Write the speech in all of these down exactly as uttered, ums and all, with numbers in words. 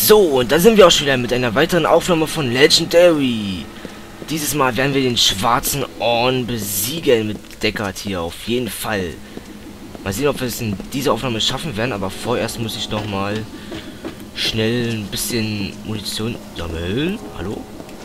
So, und da sind wir auch schon wieder mit einer weiteren Aufnahme von Legendary. Dieses Mal werden wir den schwarzen Orn besiegen mit Deckard hier, auf jeden Fall. Mal sehen, ob wir es in dieser Aufnahme schaffen werden, aber vorerst muss ich noch mal schnell ein bisschen Munition sammeln. Hallo?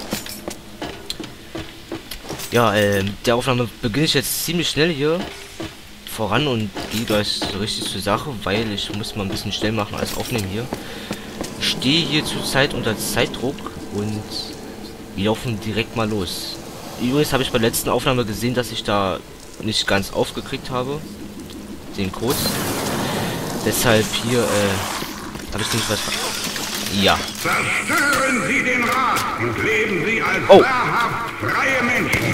Ja, äh, der Aufnahme beginne ich jetzt ziemlich schnell hier voran und gehe gleich so richtig zur Sache, weil ich muss mal ein bisschen schnell machen als aufnehmen hier. Ich stehe hier zurzeit unter Zeitdruck und wir laufen direkt mal los. Übrigens habe ich bei der letzten Aufnahme gesehen, dass ich da nicht ganz aufgekriegt habe, den Code. Deshalb hier äh, habe ich nicht was. Ja. Zerstören Sie den Rat und leben Sie als Oh. wahrhaft freie Menschen.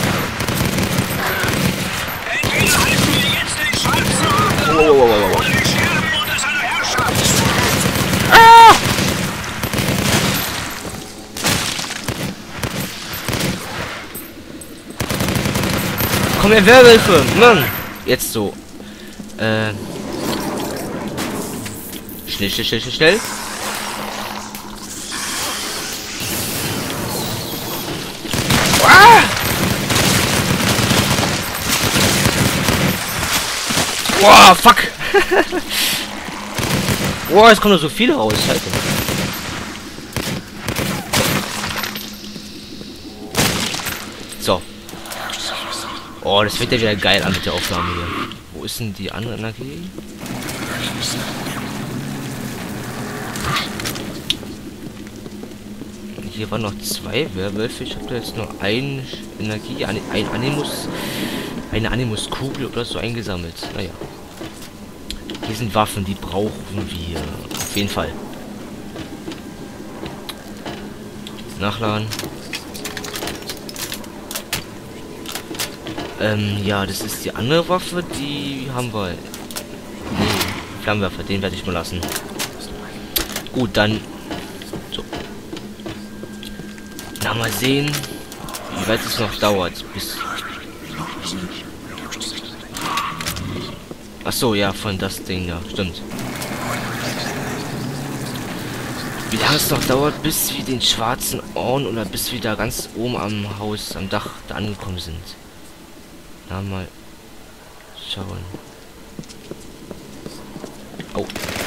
Entweder halten wir jetzt den schwarzen Orden Oh, oh, oh, oh, oh. oder wir sterben unter seiner Herrschaft. Ah! Komm her, Werwölfe! Mann! Jetzt so. Äh. Schnell, schnell, schnell, schnell, schnell. Ah! Boah, fuck! Boah, es kommen noch so viele raus, scheiße. So. Oh, das wird ja wieder geil an mit der Aufnahme hier. Wo ist denn die andere Energie? Hier waren noch zwei Werwölfe. Ich habe da jetzt nur ein Energie, ein Animus, eine Animuskugel oder so eingesammelt. Naja. Hier sind Waffen, die brauchen wir. Auf jeden Fall. Nachladen. Ähm, ja, das ist die andere Waffe, die haben wir. Nee, Flammenwerfer, den werde ich mal lassen. Gut, dann. So. Na, mal sehen, wie weit es noch dauert, bis. Ach so, ja, von das Ding, ja, stimmt. Wie lange es noch dauert, bis wir den schwarzen Orn oder bis wir da ganz oben am Haus, am Dach da angekommen sind. Na, mal schauen. Oh.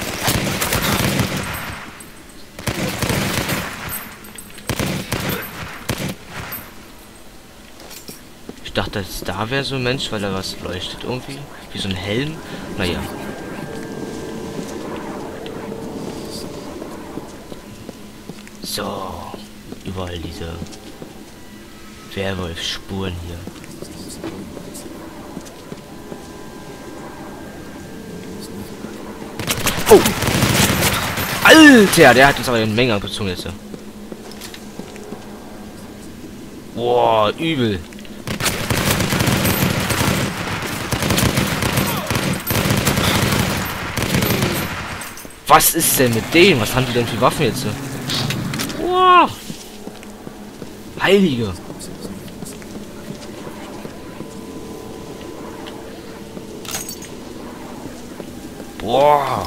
Ich dachte, dass da wäre so ein Mensch, weil er was leuchtet irgendwie. Wie so ein Helm. Naja. So. Überall diese Werwolf-Spuren hier. Oh! Alter, der hat uns aber eine Menge gezogen jetzt. Boah, übel. Was ist denn mit dem? Was haben die denn für Waffen jetzt? Boah! Heilige! Boah!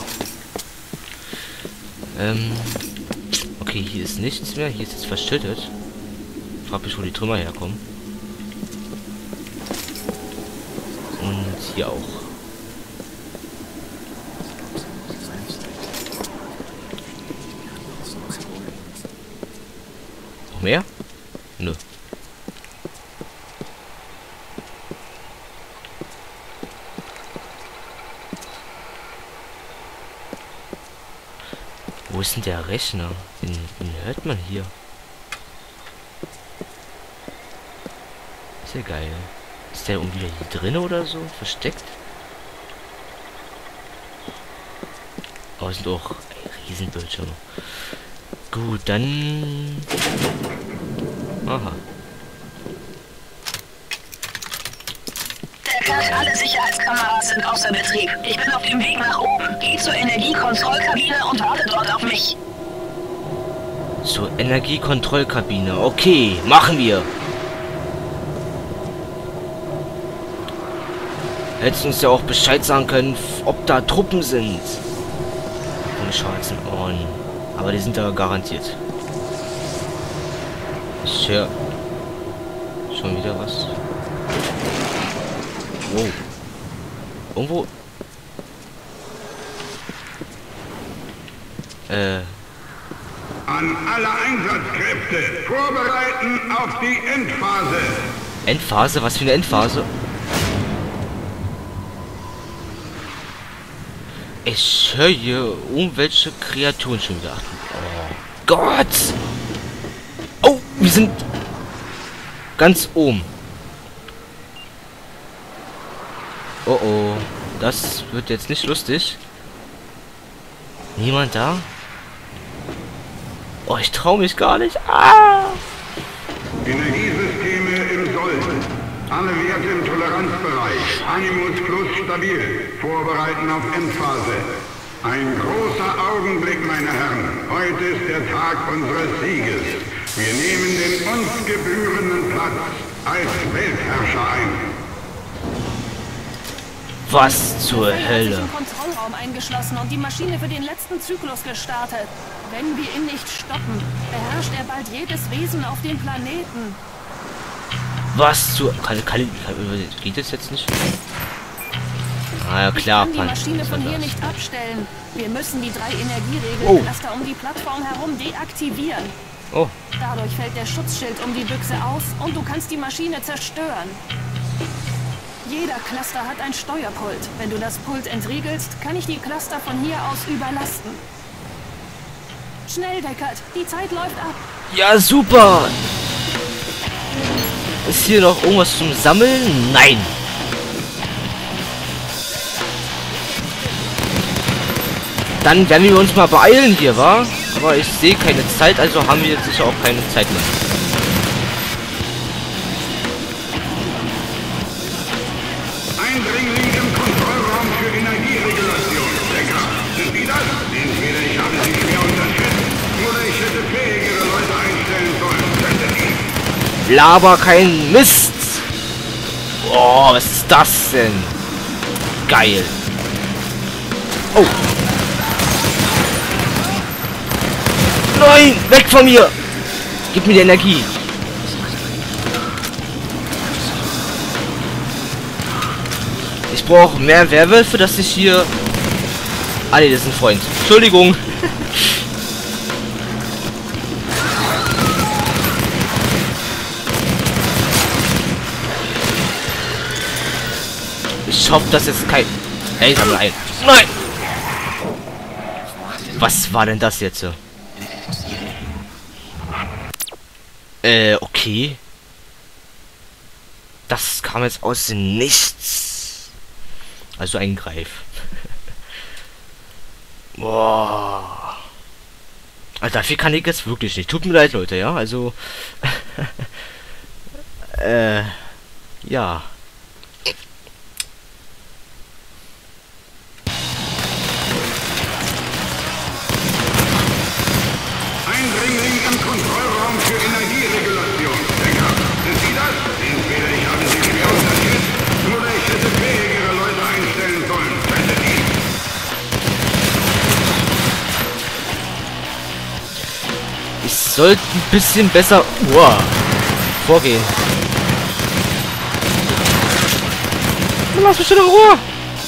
Ähm. Okay, hier ist nichts mehr. Hier ist jetzt verschüttet. Frag mich, wo die Trümmer herkommen. Und hier auch. Noch mehr? Nö. Wo ist denn der Rechner? Den, den hört man hier. Ist ja geil. Ist der irgendwie hier drin oder so? Versteckt? Oh, sind auch ey, Riesenbildschirme. Gut, dann... Aha. Deckard, alle Sicherheitskameras sind außer Betrieb. Ich bin auf dem Weg nach oben. Geh zur Energiekontrollkabine und warte dort auf mich. Zur Energiekontrollkabine. Okay, machen wir. Hättest uns ja auch Bescheid sagen können, ob da Truppen sind. Von schwarzen Ohren. Aber die sind da garantiert. Ich höre schon wieder was. Wow. Irgendwo. Äh. An alle Einsatzkräfte vorbereiten auf die Endphase. Endphase? Was für eine Endphase? Ich höre hier irgendwelche Kreaturen schon wieder. Oh Gott! Oh, wir sind ganz oben. Oh oh, das wird jetzt nicht lustig. Niemand da? Oh, ich traue mich gar nicht. Ah! Energiesysteme im Soll. Alle Werte im Toleranzbereich. Animus Plus stabil. Vorbereiten auf Endphase. Ein großer Augenblick, meine Herren. Heute ist der Tag unseres Sieges. Wir nehmen den uns gebührenden Platz als Weltherrscher ein. Was zur Fang hat sich Hölle? im Kontrollraum eingeschlossen und die Maschine für den letzten Zyklus gestartet. Wenn wir ihn nicht stoppen, beherrscht er bald jedes Wesen auf dem Planeten. Was zur... Kann, kann, kann, geht das jetzt nicht? Ah ja, klar. Ich kann die Maschine von hier nicht abstellen. Wir müssen die drei Energieregelcluster um die Plattform herum deaktivieren. Oh. Dadurch fällt der Schutzschild um die Büchse aus und du kannst die Maschine zerstören. Jeder Cluster hat ein Steuerpult. Wenn du das Pult entriegelst, kann ich die Cluster von hier aus überlasten. Schnell, Deckard, die Zeit läuft ab. Ja, super! Ist hier noch irgendwas zum Sammeln? Nein! Dann werden wir uns mal beeilen hier, wa? Aber ich sehe keine Zeit, also haben wir jetzt sicher auch keine Zeit mehr. Eindringling im Kontrollraum für Energieregulation. Decker, sind Sie das? Entweder ich habe Sie schwer unterschätzt, oder ich hätte fähigere Leute einstellen sollen. Könnte ich? Laber kein Mist! Oh, was ist das denn? Geil. Oh. Nein! Weg von mir! Gib mir die Energie. Ich brauche mehr Werwölfe, dass ich hier... Ah ne, das ist ein Freund. Entschuldigung. Ich hoffe, dass jetzt kein... Ey, ich sammle ein. Nein! Was war denn das jetzt? Äh, okay. Das kam jetzt aus dem Nichts. Also ein Greif. Boah. Also dafür kann ich jetzt wirklich nicht. Tut mir leid, Leute, ja? Also... äh... Ja. Eindringling im Kontrollraum für Energieregulation. Decker, sind Sie das? Entweder ich habe Sie schwer unterschätzt, oder ich hätte fähigere Leute einstellen sollen. Könnte ich? Ich sollte ein bisschen besser uah, vorgehen. Lass mich in Ruhe!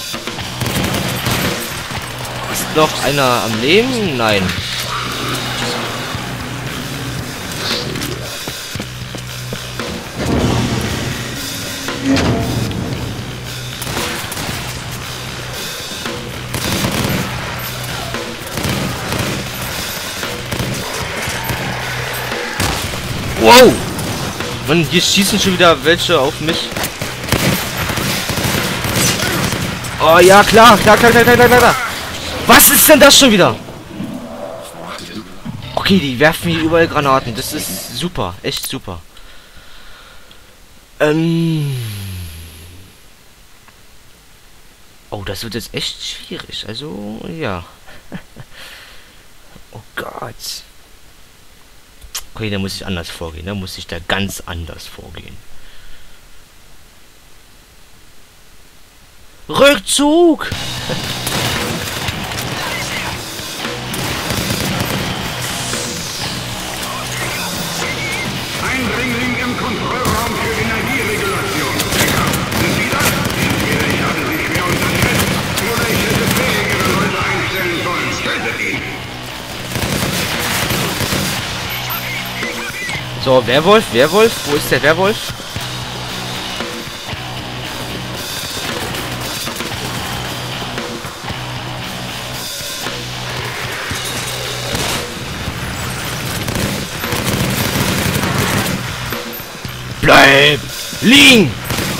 Ist noch einer am Leben? Nein. Wow! Mann, hier schießen schon wieder welche auf mich. Oh ja, klar, klar, klar, klar, klar, klar, klar. Was ist denn das schon wieder? Okay, die werfen hier überall Granaten. Das ist super, echt super. Ähm. Oh, das wird jetzt echt schwierig. Also, ja. Oh Gott. Okay, da muss ich anders vorgehen. Da muss ich da ganz anders vorgehen. Rückzug! Kontrollraum für Energieregulation. Decker, sind Sie das? Entweder ich habe Sie schwer unterschätzt, oder ich hätte fähigere Leute einstellen sollen. Tötet ihn! So, Werwolf, Werwolf, wo ist der Werwolf? Bleib liegen!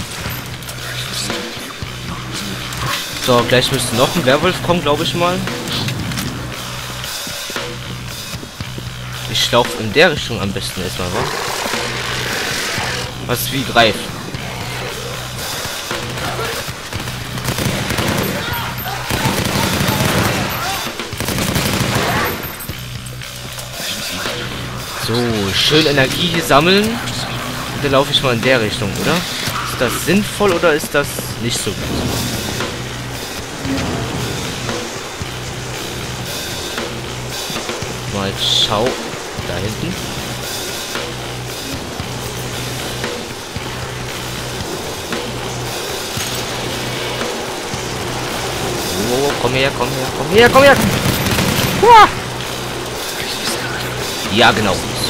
So, gleich müsste noch ein Werwolf kommen, glaube ich mal. Ich laufe in der Richtung am besten erstmal, wa? Was wie greift. So, schön Energie hier sammeln. Und dann laufe ich mal in der Richtung, oder? Ist das sinnvoll oder ist das nicht so gut? Mal schau. Da hinten. Oh, komm her, komm her, komm her, komm her! Uah! Ja, genau, so.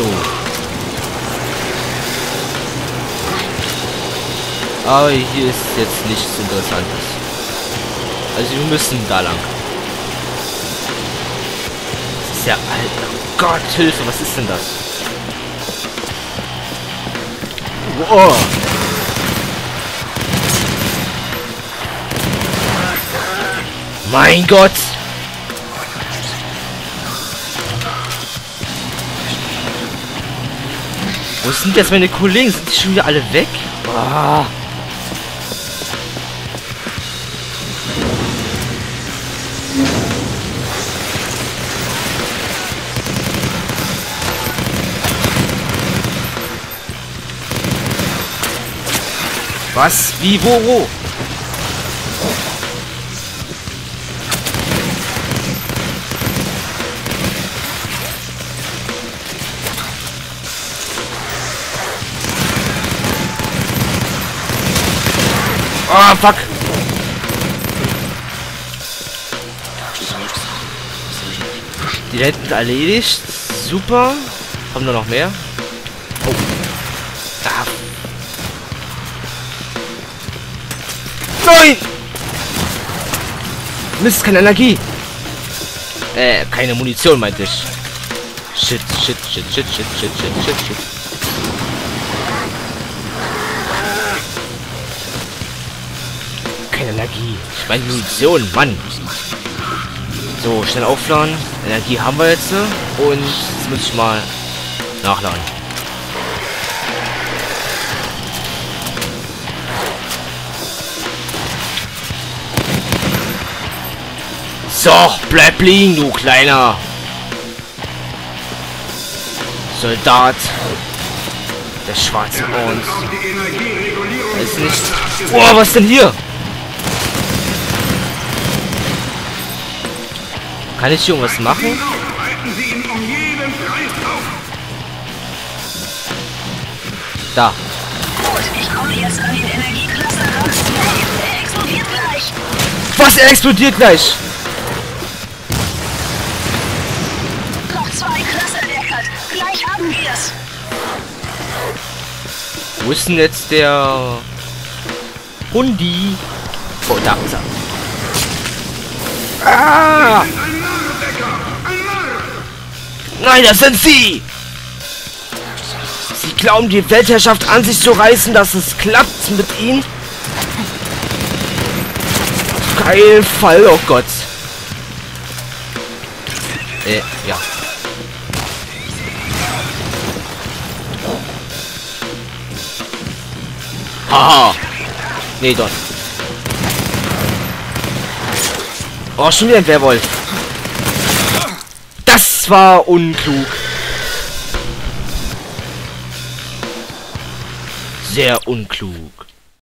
Aber hier ist jetzt nichts Interessantes. Also wir müssen da lang. Das ist ja alt. Gott, Hilfe, was ist denn das? Wow. Mein Gott! Wo sind jetzt meine Kollegen? Sind die schon wieder alle weg? Oh. Was? Wie? Wo? Wo? Ah, fuck! Die hätten erledigt. Super. Haben wir noch mehr? Oh. Ah. Nein! Mist, keine Energie. Äh, keine Munition, meinte ich. Shit, shit, shit, shit, shit, shit, shit, shit, shit. Keine Energie. Ich meine Munition, Mann. So, schnell aufladen. Energie haben wir jetzt. Und jetzt muss ich mal nachladen. So, bleib liegen, du kleiner Soldat. Der schwarze Ohren. Weiß nicht. Oh, was denn hier? Kann ich hier irgendwas machen? Da. Ich komme jetzt an den Energiecluster ran. Er explodiert gleich. Was? Er explodiert gleich? Noch zwei Cluster, Deckard. Gleich haben wir es. Wo ist denn jetzt der Hundi? Oh, da ist er. Ah! Nein, das sind sie! Sie glauben, die Weltherrschaft an sich zu reißen, dass es klappt mit ihnen? Kein Fall, oh Gott. Äh, ja. Haha. Nee, dort. Oh, schon wieder ein Werwolf. Das war unklug. Sehr unklug.